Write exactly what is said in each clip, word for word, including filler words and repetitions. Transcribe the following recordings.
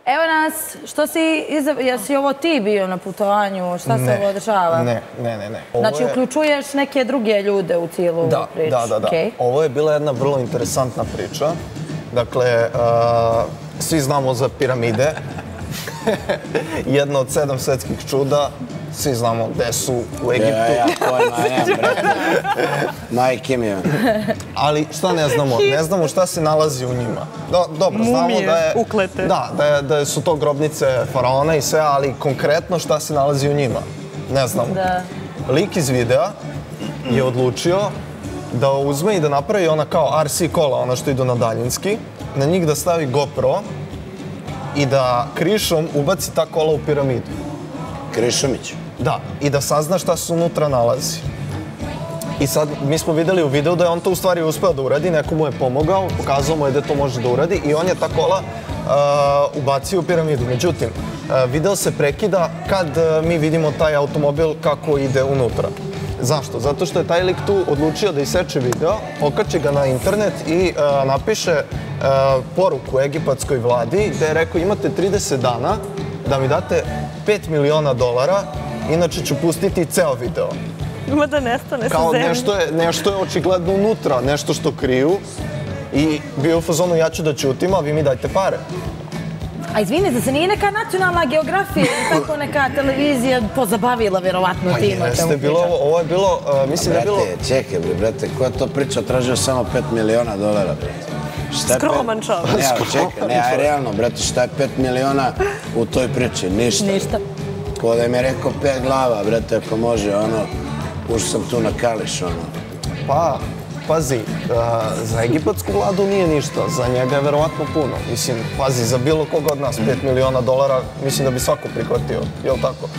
Evo nas, što si, jesi ovo ti bio na putovanju, šta se ovo održava? Ne, ne, ne, ne. Znači, uključuješ neke druge ljude u cijelu priču? Da, da, da. Ovo je bila jedna vrlo interesantna priča. Dakle, svi znamo za piramide. Jedna od sedam svetskih čuda. Svi znamo gde su u Egiptu. Ja, ja, pojma, nemam, brate. Majke mi je. Ali šta ne znamo? Ne znamo šta se nalazi u njima. Dobro, znamo da je... uklete. Da, da su to grobnice faraona i sve, ali konkretno šta se nalazi u njima? Ne znamo. Lik iz videa je odlučio da uzme i da napravi ona kao R C kola, ona što idu na daljinski, na njih da stavi GoPro i da krišom ubaci ta kola u piramidu. Krišomić? Da, i da sazna šta se unutra nalazi. I sad, mi smo videli u videu da je on to u stvari uspeo da uradi, neko mu je pomogao, pokazao mu je da to može da uradi i on je ta kola ubacio u piramidu. Međutim, video se prekida kad mi vidimo taj automobil kako ide unutra. Zašto? Zato što je taj lik tu odlučio da iseče video, okači ga na internet i napiše poruku egipatskoj vladi gde je rekao imate trideset dana da mi date pet miliona dolara, inače ću pustiti ceo video. Ima da nestane sa zemlje. Kao nešto je očigledno unutra, nešto što kriju i bio u fazonu ja ću da ćutim, a vi mi dajte pare. A izvinite se, nije neka nacionalna geografija ili tako neka televizija pozabavila vjerovatno tim? Pa jeste, ovo je bilo, mislim da je bilo... Brate, čekaj, brate, koja to priča tražio samo pet miliona dolara, brate? Skroman čovjek. Ne, čekaj, ne, aj realno, brate, šta je pet miliona u toj priči? Ništa. Ništa. Ko da mi je rekao pet glava, brate, ako može, ono, ušao sam tu na Kališ, ono. Pa, pazi, za egipatsku vladu nije ništa, za njega je verovatno puno. Mislim, pazi, za bilo koga od nas pet miliona dolara, mislim da bi svako prihvatio, je li tako?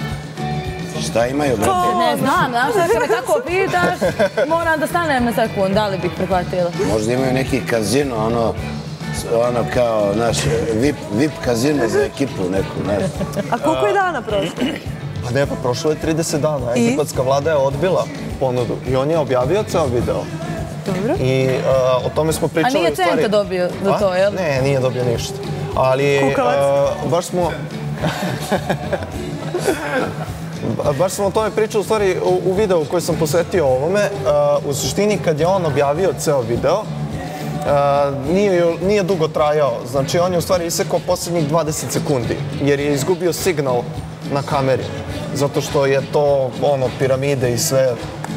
Šta imaju, brate? Ne znam, znaš, ako me tako pitaš, moram da stanem na sekund, da li bih prihvatila. Možda imaju neki kazino, ono, ono kao, znaš, V I P kazino za ekipu neku, znaš. A koliko je dana prošlo? Pa ne, pa prošlo je trideset dana. Egipatska vlada je odbila ponudu i on je objavio ceo video. Dobro. I o tome smo pričali... A nije centa dobio za to, jel? Ne, nije dobio ništa. Ali baš smo... Baš sam o tome pričao u stvari u videu koji sam posvetio ovome. U suštini kad je on objavio ceo video, nije dugo trajao. Znači on je u stvari isekao posljednjih dvadeset sekundi jer je izgubio signal na kameri. Zato što je to ono piramide i sve.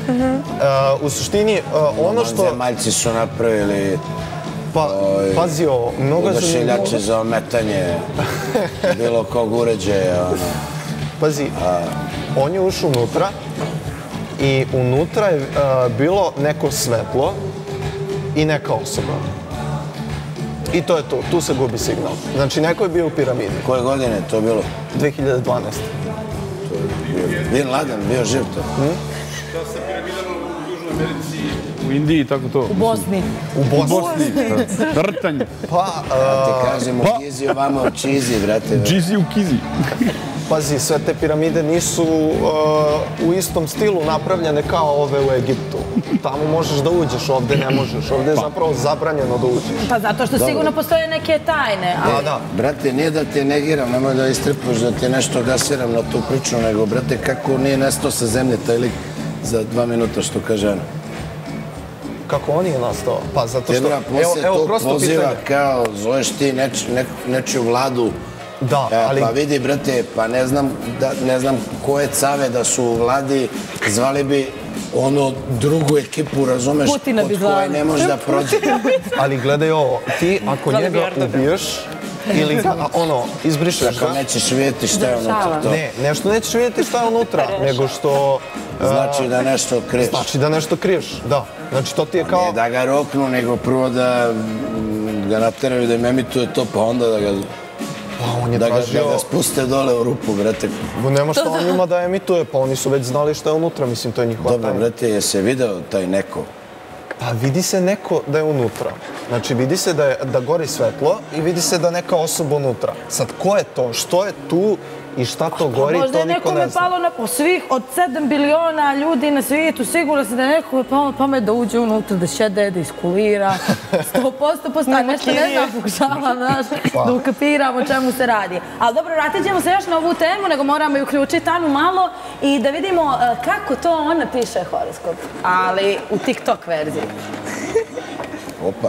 U suštini ono što... Zemaljci su napravili... Pa, pazi ovo, mnogo je zanimljivo... Odašiljače za ometanje bilo kog uređaja, ono... Pazi, on je ušao unutra i unutra je bilo neko svetlo i neka osoba. I to je to, tu se gubi signal. Znači, neko je bio u piramidi. Koje godine je to bilo? dve hiljade dvanaeste. Bin Laden, bio živ to. Šta sa piramidama u Južnoj Americi, u Indiji i tako to? U Bosni. U Bosni. Vrtanje. Pa... Ti kažem u Kizi, ovamo u Čizi, brate. Džizi u Kizi. Pazi, sve te piramide nisu u istom stilu napravljene kao ove u Egiptu. Tamo možeš da uđeš, ovde ne možeš. Ovde je zapravo zabranjeno da uđeš. Pa zato što sigurno postoje neke tajne. Da, da. Brate, nije da te negiram, nemoj da istrpuš, da ti nešto gasiram na tu priču, nego, brate, kako nije nestao sa zemlje taj lik za dva minuta, što kaže Ana. Kako on je nastao? Pa zato što... Tebra, poslije tog poziva kao, zoveš ti nečiju vladu. Da, ali... Pa vidi, brate, pa ne znam, ne znam koje cave da su u vladi, zvali bi ono drugu ekipu, razumeš, od koje ne može da prođe. Ali gledaj ovo, ti ako njega ubiješ ili ono, izbrišeš ga... Ako nećeš vidjeti šta je unutra. Ne, nešto nećeš vidjeti šta je unutra, nego što... Znači da nešto kriješ. Znači da nešto kriješ, da. Znači to ti je kao... Ne da ga roknu, nego prvo da ga nateraju da im emituje to, pa onda da ga... Da ga spuste dole u rupu, brate. Nema što on ima da emituje, pa oni su već znali šta je unutra, mislim, to je njihova tajna. Dobro, brate, je se video taj neko? Pa vidi se neko da je unutra. Znači, vidi se da gori svetlo i vidi se da neka osoba unutra. Sad, ko je to? Što je tu? i šta to gori, to niko ne zna. Možda je nekome palo na po svih od sedam biliona ljudi na svijetu, sigurno se da je nekome palo na pamet da uđe unutra, da šede, da iskulira. sto posto postoji nešto, ne znam, pokušavam, znaš, da ukapiramo o čemu se radi. Ali dobro, vratit ćemo se još na ovu temu, nego moramo i uključiti Anu malo i da vidimo kako to ona piše horoskop, ali u TikTok verziji. Opa.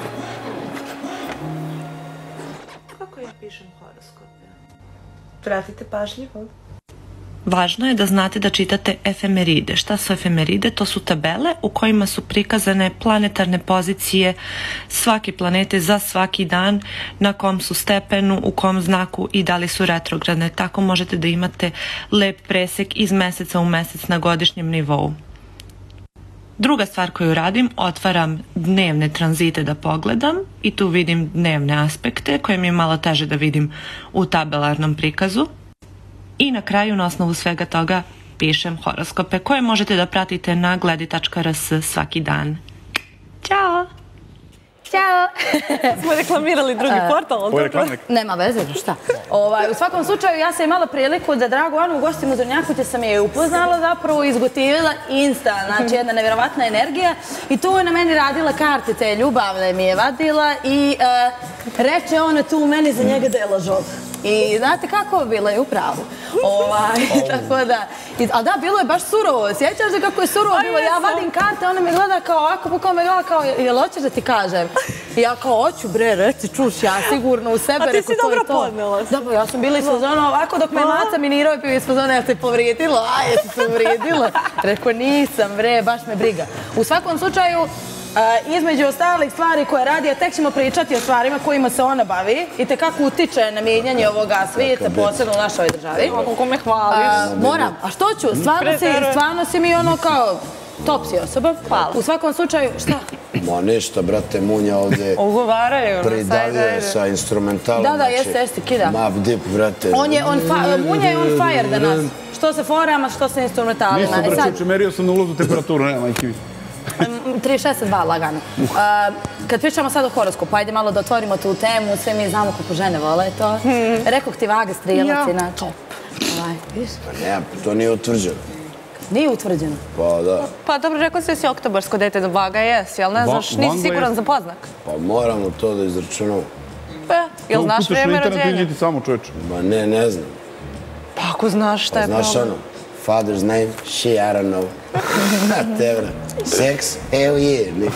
Kako ja pišem horoskope? Pratite pažljivo. Važno je da znate da čitate efemeride. Šta su efemeride? To su tabele u kojima su prikazane planetarne pozicije svake planete za svaki dan, na kom su stepenu, u kom znaku i da li su retrogradne. Tako možete da imate lep presek iz meseca u mesec na godišnjem nivou. Druga stvar koju radim, otvaram dnevne tranzite da pogledam i tu vidim dnevne aspekte koje mi je malo teže da vidim u tabelarnom prikazu. I na kraju, na osnovu svega toga, pišem horoskope koje možete da pratite na gledi tačka r s svaki dan. Ćao! Ćao! Smo reklamirali drugi portal. Ovo je reklamnik. Nema veze, šta. U svakom slučaju, ja sam imala priliku da dragu Anu ugostim u Zrnjaku, te sam je upoznala zapravo i izgotivila insta, znači jedna nevjerovatna energija. I tu je na meni radila karte, te ljubavne mi je vadila i reče ona tu meni za njega da je lažov. I znate kako, bila je u pravu. Tako da, ali da, bilo je baš surovo. Sjećaš se kako je surovo bilo? Ja vadim karte, ona me gleda kao ovako, po kome gleda kao, jel hoćeš da ti kažem? I ja kao, hoću bre, reci, čuš, ja sigurno u sebe. A ti si dobro podnela. Da, pa ja sam bila iz fazona ovako dok me maca minirao i pio iz fazona, jel te povrijedilo? A, jel te povrijedilo? Rekao, nisam bre, baš me briga. U svakom slučaju, između ostalih stvari koje radi, a tek ćemo pričati o stvarima kojima se ona bavi i te kako utiče na mijenjanje ovoga svijeta, posebno u našoj državi. Kako me hvališ. Moram, a što ću? Stvarno si mi ono kao top si osoba. Hvala. U svakom slučaju, šta? Ma ništa, brate, Munja ovdje pridavljuje sa instrumentalom. Da, da, jeste, jeste, kida. Map dip, brate. Munja je on fire danas. Što se forama, što se instrumentalima. Ništa, brate, umerio sam na ulazu temperaturu, nema majke mi. tri šezdeset dva lagano. Kad pričamo sad o horoskopu, ajde malo da otvorimo tu temu, sve mi znamo kako žene vole to. Rekoh ti Vaga, strijelac, inače. Ne, to nije utvrđeno. Nije utvrđeno? Pa da. Pa dobro, rekao si da si oktobarsko dete do Vaga, jesi, ali ne znaš, nisi siguran za poznak. Pa moramo to da izračunamo. Pa, jel znaš vreme rođenja? To vidjeti samo čoveče. Ma ne, ne znam. Pa ako znaš šta je problem. Znaš ono, father's name, she, I don't know. Tebra. Sex, hell yeah.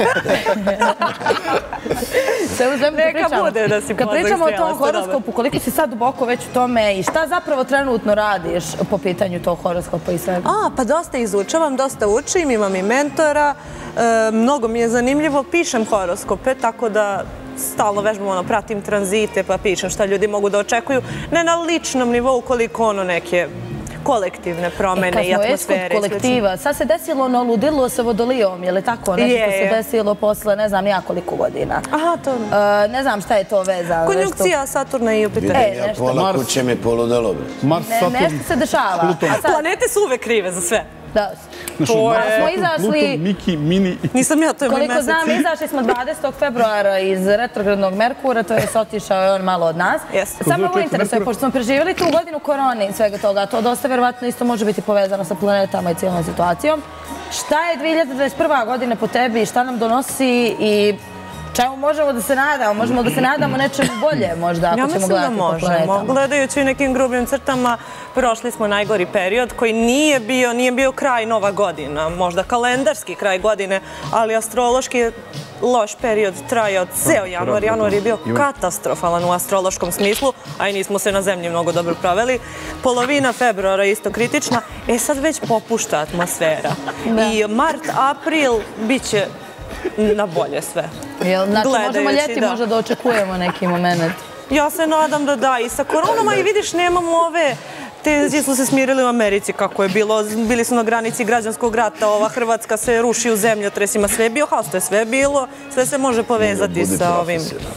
Sve u zemlju pričamo. Kad pričamo o tom horoskopu, koliko si sad duboko već u tome i šta zapravo trenutno radiš po pitanju tog horoskopa i svega? A, pa dosta izučavam, dosta učim, imam i mentora. Mnogo mi je zanimljivo, pišem horoskope, tako da stalno vežbam, ono, pratim tranzite, pa pišem šta ljudi mogu da očekuju. Ne na ličnom nivou, koliko ono neke kolektivne promene i atmosfere. Kad smo eskort kolektiva, sad se desilo ono ludilo sa Vodolijom, je li tako? Nešto se desilo posle ne znam ja koliko godina. Aha, to... Ne znam šta je to vezano. Konjunkcija Saturna i Jupitera. Vidim ja pola kuće mi poludelo. Nešto se dešava. Planete su uvek krive za sve. Da. Smo izašli... Miki, Mini... Nisam ja, to je moj mesec. Koliko znam, izašli smo dvadesetog februara iz retrogradnog Merkura, to je otišao je on malo od nas. Samo ovo interesuje, pošto smo preživjeli tu godinu korone i svega toga, to dosta verovatno isto može biti povezano sa planetama i cijelom situacijom. Šta je dvije hiljade dvadeset prva godina po tebi, šta nam donosi i čemu možemo da se nadamo? Možemo da se nadamo nečemu bolje, možda, ako ćemo gledati po planetama. Ja mislim da možemo. Gledajući nekim grubim crtama, prošli smo najgori period koji nije bio, nije bio kraj Nova godina, možda kalendarski kraj godine, ali astrološki loš period traje od ceo januar. Januar je bio katastrofalan u astrološkom smislu, a i nismo se na zemlji mnogo dobro proveli. Polovina februara je isto kritična. E sad već popušta atmosfera. I mart, april bit će na bolje sve. Znači možemo ljeti možda da očekujemo neki moment? Ja se nadam da da. I sa koronama i vidiš nemamo ove... Tenzije su se smirili u Americi kako je bilo. Bili su na granici građanskog rata. Ova Hrvatska se ruši u zemljotresima. Sve je bio haos, to je sve bilo. Sve se može povezati sa ovim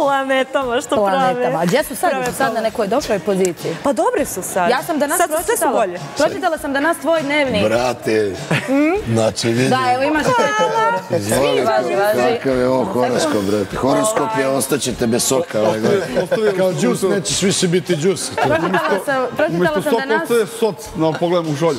planetama što prave. Planetama. A gdje su sad? Su sad na nekoj dobroj poziciji? Pa dobri su sad. Ja sam danas pročitala. Pročitala sam danas tvoj dnevnik. Brate, znači vidi. Da, evo imaš te Izvoli, kakav je ovo horoskop, brate. Horoskop je, ostaćete bez soka. Kao džus, nećeš više biti džus. Pročitala sam danas... Umjesto soc, no pogledam u žolju.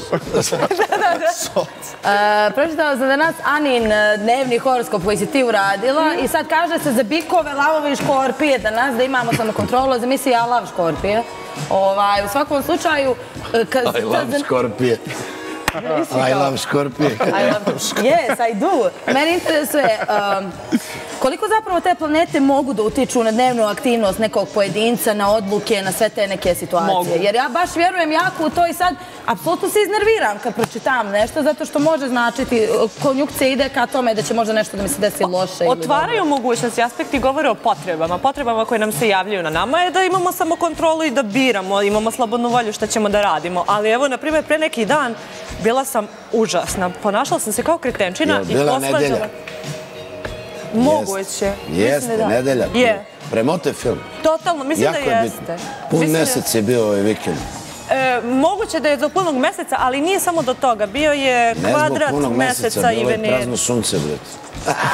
Pročitala sam danas Anin dnevni horoskop koji si ti uradila i sad kaže se za bikove, lavovi i škorpije danas da imamo samokontrolu, za misli ja lav škorpije. U svakom slučaju... I love škorpije. I love škorpije. Yes, I do. Mene interesuje koliko zapravo te planete mogu da utiču na dnevnu aktivnost nekog pojedinca, na odluke, na sve te neke situacije. Jer ja baš vjerujem jako u to i sad apsolutno se iznerviram kad pročitam nešto, zato što može značiti, konjukcija ide ka tome da će možda nešto da mi se desi loše. Otvaraju mogućnosti, aspekti govore o potrebama. Potrebama koje nam se javljaju na nama je da imamo samokontrolu i da biramo, imamo slobodnu volju šta ćemo da radimo. Ali evo, na primjer, pre neki dan bila sam užasna. Ponašala sam se kao kretenčina i bila nedelja. Moguće. Jeste, nedelja. Premote film. Totalno, mislim da jeste. Pun mesec je bio ovaj vikend. Moguće da je do punog meseca, ali nije samo do toga. Bio je kvadrat meseca i Venere. Bilo je prazno sunce, brate.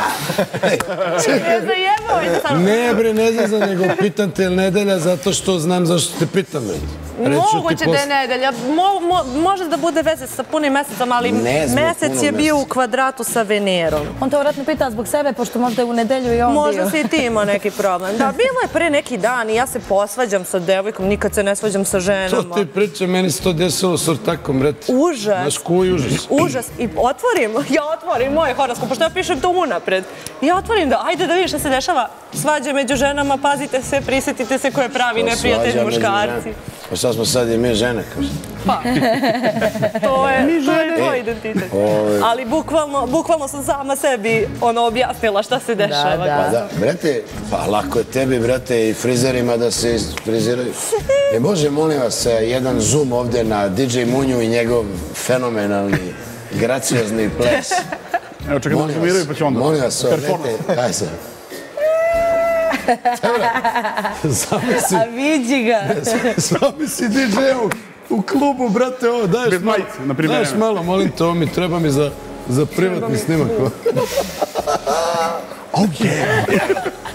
Ne zajeboj sam. Ne bre, ne znam, nego pitam te je li nedelja zato što znam zašto te pitam, brate. Moguće da je nedelja. Može da bude veze sa punim mesecom, ali mesec je bio u kvadratu sa Venerom. On te vratno pita zbog sebe, pošto možda je u nedelju i on bio. Možda si i ti imao neki problem. Da, bilo je pre neki dan i ja se posvađam sa devojkom, nikad se ne svađam sa ženama. To ti priča, meni se to desilo s ortakom, brate. Užas. Znaš koji užas? Užas. I otvorim, ja otvorim moj horoskop, pošto ja pišem to unapred. Ja otvorim da, ajde da vidiš šta se dešava. Svađa među ženama, pazite se, prisjetite se ko je pravi neprijatelj muškarci. Pa šta smo sad i mi žene, kažem? Pa, to je tvoj identitet. Ali bukvalno sam sama sebi objasnila šta se dešava. Pa da, brate, pa lako je tebi, brate, i frizerima da se friziraju. Ne može, molim vas, jedan zoom ovde na D J Munju i njegov fenomenalni, graciozni ples. Evo čekaj da se miraju pa će onda. Molim vas, brate, kaj se? A vidi ga. Sami si D J u klubu, brate, ovo, daješ malo. Daješ malo, molim te, ovo mi treba mi za privatni snimak. Oh yeah!